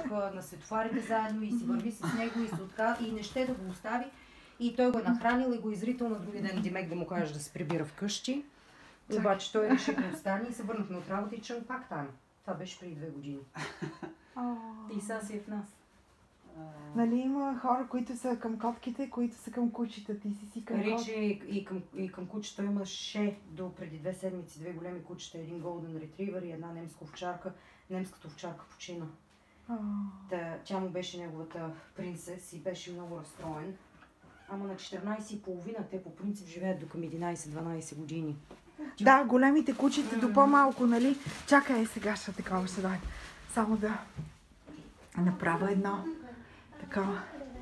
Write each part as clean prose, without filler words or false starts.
караха на светофарите заедно и си върви с него и се и не ще да го остави. И той го е нахранил и го изрител на други ден Димек да му каже да се прибира вкъщи. Обаче той реши да остане и се върнахме от работа и чън пак там. Това беше преди 2 години. И сега си е в нас. Нали има хора, които са към котките, които са към кучета. Ти си към Ричи и към кучета имаше до преди 2 седмици 2 големи кучета, един Golden Retriever и една немска овчарка. Немската овчарка почина. Тя му беше неговата принцес и беше много разстроен. Ама на 14,5 те по принцип живеят до към 11-12 години. Да, големите кучета до по-малко, нали? Чакай, сега ще такова ще дай. Само да направя едно такова.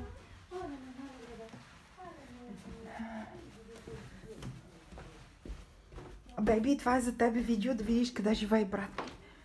Беби, това е за тебе видео, да видиш къде живее брат.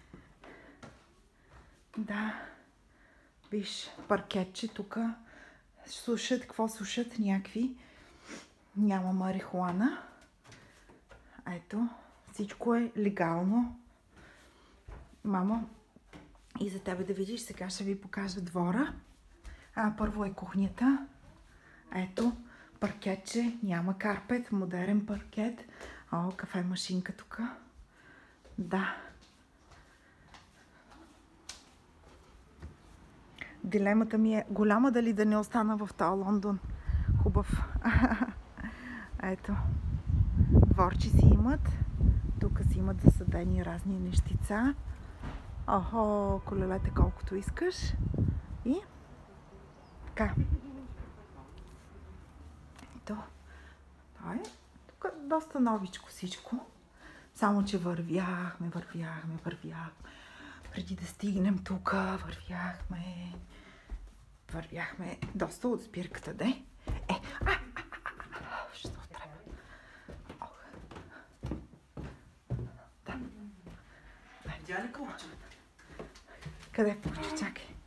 Да. Виж, паркетче тук. Сушат, какво сушат? Някакви. Няма марихуана. Ето, всичко е легално. Мамо, и за тебе да видиш, сега ще ви покажа двора. Първо е кухнята. Ето, паркетче, няма карпет, модерен паркет. Кафе машинка тук. Да. Дилемата ми е голяма дали да не остана в този Лондон. Хубав. Ето. Дворчи си имат. Тук си имат засадени разни нещица. Колелете колкото искаш. И така. Ето. Това е. Тук е доста новичко всичко. Само, че вървяхме. Преди да стигнем тук, вървяхме доста от спирката, де. Ще се отреба. Да. Видя ли кълче? Къде кълче? Чакай.